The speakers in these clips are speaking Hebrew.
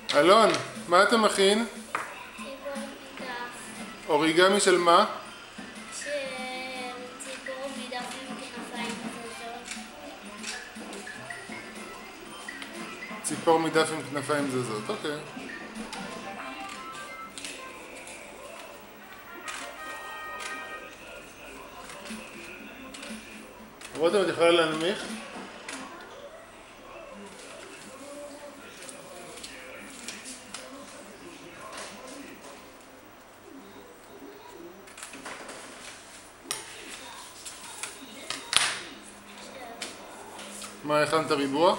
אלון, מה אתה מכין? אוריגמי של מה? של ציפור מדף עם כנפיים זזות. ציפור מדף עם כנפיים זזות, אוקיי. רותם, את יכולה להנמיך? מה, הכנת ריבוע?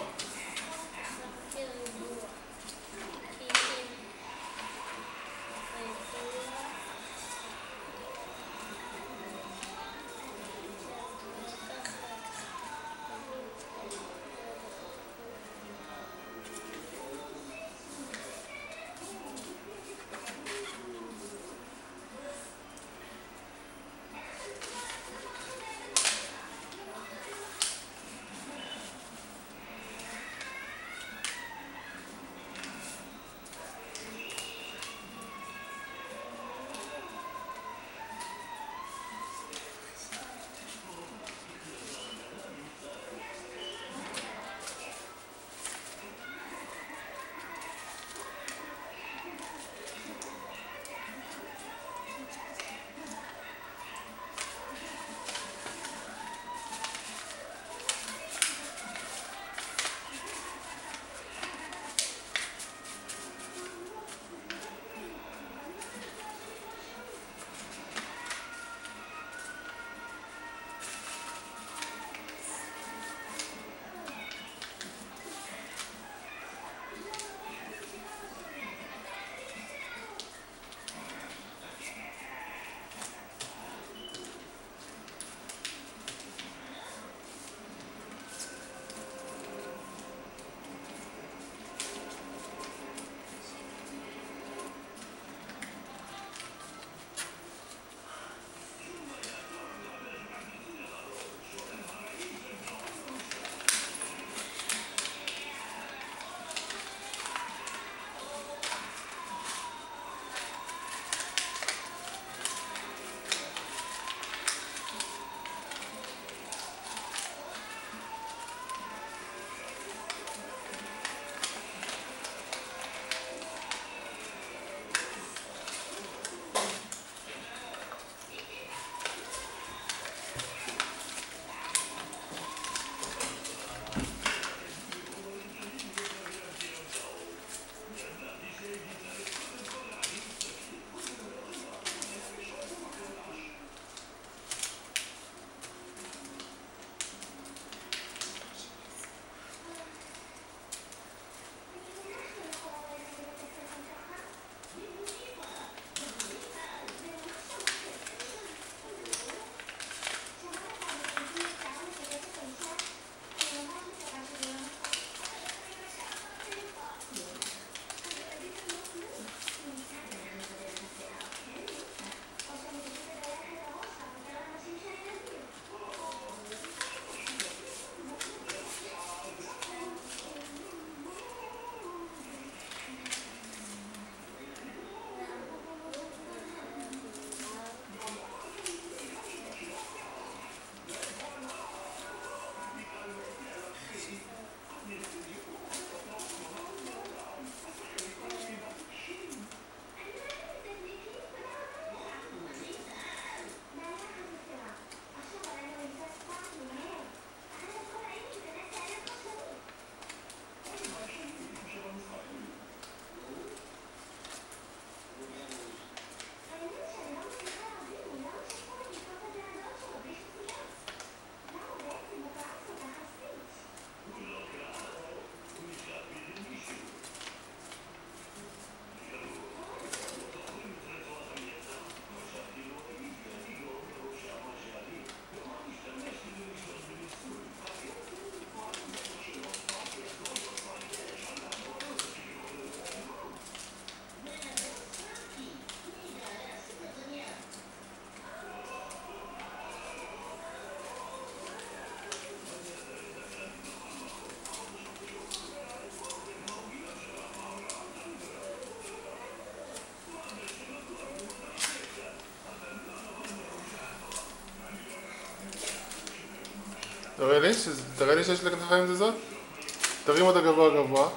תראה לי שיש לכנפיים זזות. תרים אותה גבוה גבוה.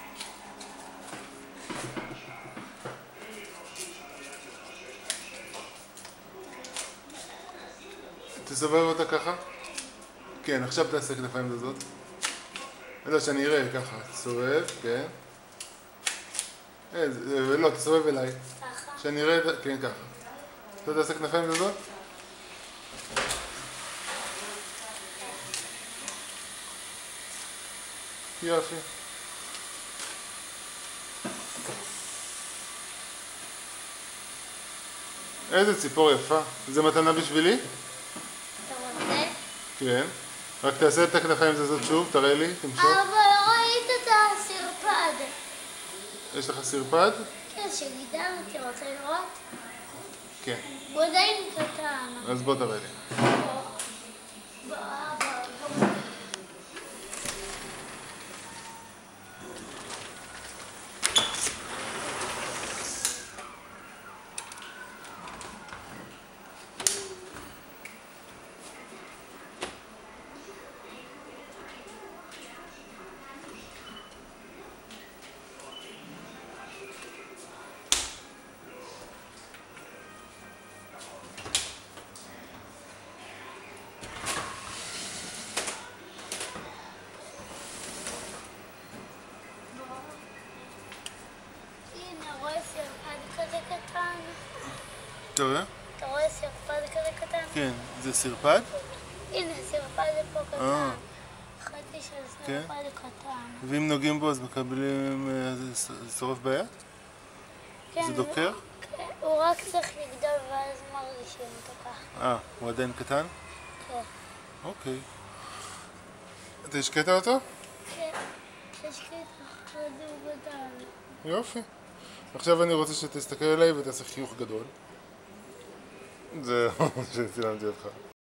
תסובב אותה ככה. כן, עכשיו תעשה כנפיים זזות. לא, שאני אראה ככה. תסובב, כן. לא, תסובב אליי. ככה. שאני אראה, כן, ככה. אתה תעשה כנפיים זזות? יופי. איזה ציפור יפה. זה מתנה בשבילי? אתה רוצה? כן. רק תעשה את הכנפיים זזות שוב, תראה לי, תמשוך. אבל לא ראית את הסרפד. יש לך סרפד? כן, שגידלתי, רוצה לראות? כן. הוא עדיין קטן. אז בוא תראה לי. הנה, רואה סרפד כזה קטן? תראה? אתה רואה סרפד כזה קטן? כן. זה סרפד? הנה, סרפד פה קטן. חצי של כן. סרפד קטן. ואם נוגעים בו אז מקבלים שורף ביד? כן, זה דוקר? כן, הוא רק צריך לגדול ואז מרגישים אותו ככה. הוא עדיין קטן? כן. אוקיי. אתה השקעת אותו? כן, יש קטע כזה גדול. יופי. עכשיו אני רוצה שתסתכל עליי ותעשה חיוך גדול. זהו, שצילמתי אותך.